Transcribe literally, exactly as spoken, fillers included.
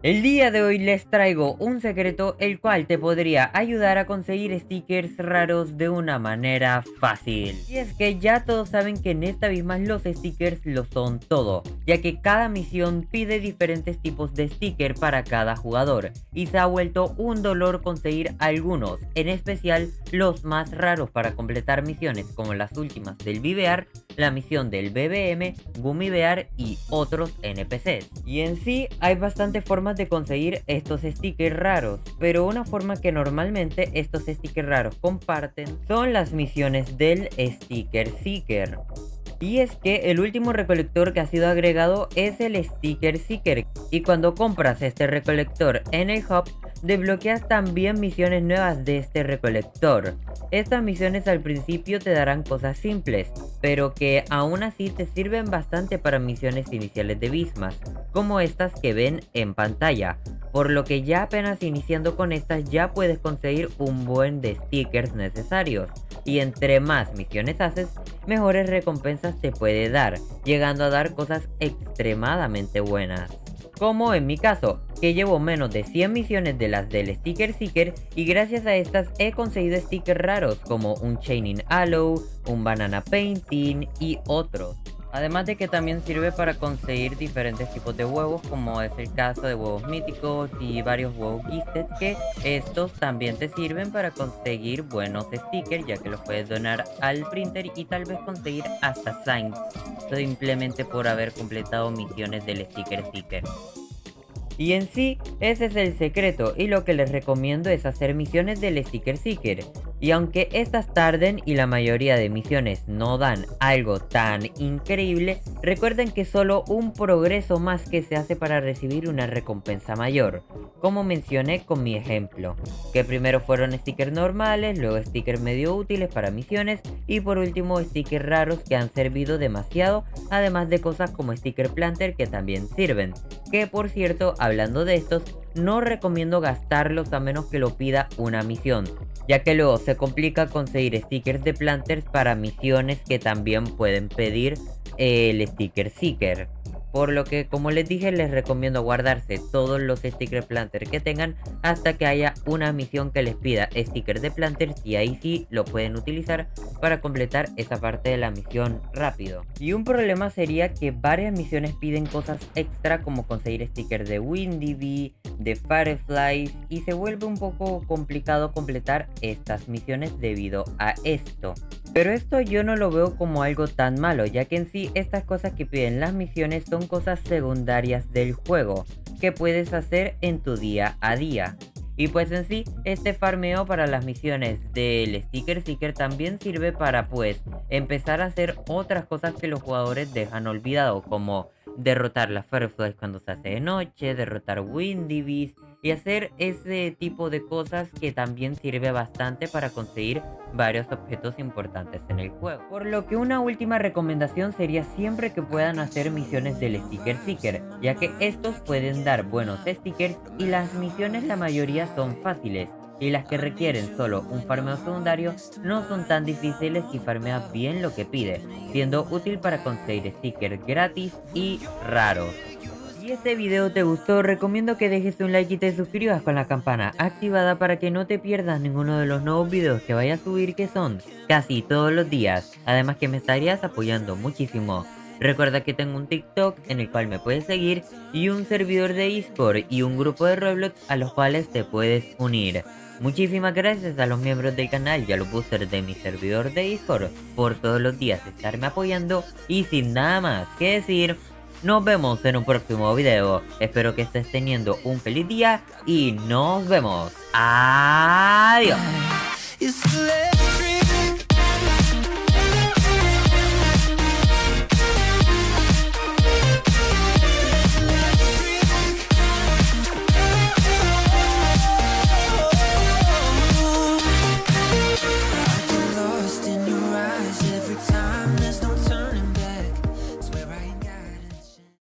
El día de hoy les traigo un secreto el cual te podría ayudar a conseguir stickers raros de una manera fácil. Y es que ya todos saben que en esta misma los stickers lo son todo, ya que cada misión pide diferentes tipos de sticker para cada jugador, y se ha vuelto un dolor conseguir algunos, en especial los más raros para completar misiones como las últimas del V V R, la misión del B B M, Gummy Bear y otros N P Cs. Y en sí hay bastantes formas de conseguir estos stickers raros, pero una forma que normalmente estos stickers raros comparten son las misiones del Sticker Seeker. Y es que el último recolector que ha sido agregado es el Sticker Seeker, y cuando compras este recolector en el hub, desbloqueas también misiones nuevas de este recolector. Estas misiones al principio te darán cosas simples, pero que aún así te sirven bastante para misiones iniciales de Bismas, como estas que ven en pantalla, por lo que ya apenas iniciando con estas ya puedes conseguir un buen de stickers necesarios, y entre más misiones haces, mejores recompensas te puede dar, llegando a dar cosas extremadamente buenas. Como en mi caso, que llevo menos de cien misiones de las del Sticker Seeker, y gracias a estas he conseguido stickers raros como un Chaining Aloe, un Banana Painting y otros. Además de que también sirve para conseguir diferentes tipos de huevos, como es el caso de huevos míticos y varios huevos gifted, que estos también te sirven para conseguir buenos stickers, ya que los puedes donar al printer y tal vez conseguir hasta signs, simplemente por haber completado misiones del Sticker Seeker. Y en sí, ese es el secreto, y lo que les recomiendo es hacer misiones del Sticker Seeker. Y aunque estas tarden y la mayoría de misiones no dan algo tan increíble, recuerden que solo un progreso más que se hace para recibir una recompensa mayor, como mencioné con mi ejemplo, que primero fueron stickers normales, luego stickers medio útiles para misiones y por último stickers raros que han servido demasiado, además de cosas como sticker planter que también sirven, que por cierto, hablando de estos, no recomiendo gastarlos a menos que lo pida una misión, ya que luego se complica conseguir stickers de planters para misiones que también pueden pedir el Sticker Seeker. Por lo que, como les dije, les recomiendo guardarse todos los stickers planter que tengan hasta que haya una misión que les pida stickers de planters, y ahí sí lo pueden utilizar para completar esa parte de la misión rápido. Y un problema sería que varias misiones piden cosas extra como conseguir stickers de Windy Bee, de Fireflies, y se vuelve un poco complicado completar estas misiones debido a esto. Pero esto yo no lo veo como algo tan malo, ya que en sí estas cosas que piden las misiones son cosas secundarias del juego que puedes hacer en tu día a día. Y pues en sí, este farmeo para las misiones del Sticker Seeker también sirve para pues empezar a hacer otras cosas que los jugadores dejan olvidado, como derrotar las Fireflies cuando se hace de noche, derrotar Windy Bees y hacer ese tipo de cosas que también sirve bastante para conseguir varios objetos importantes en el juego. Por lo que una última recomendación sería siempre que puedan hacer misiones del Sticker Seeker, ya que estos pueden dar buenos stickers y las misiones la mayoría son fáciles, y las que requieren solo un farmeo secundario no son tan difíciles si farmeas bien lo que pide, siendo útil para conseguir stickers gratis y raros. Si este video te gustó, recomiendo que dejes un like y te suscribas con la campana activada para que no te pierdas ninguno de los nuevos videos que vaya a subir, que son casi todos los días, además que me estarías apoyando muchísimo. Recuerda que tengo un TikTok en el cual me puedes seguir, y un servidor de Discord y un grupo de Roblox a los cuales te puedes unir. Muchísimas gracias a los miembros del canal y a los boosters de mi servidor de Discord por todos los días estarme apoyando, y sin nada más que decir, nos vemos en un próximo video. Espero que estés teniendo un feliz día y nos vemos. Adiós.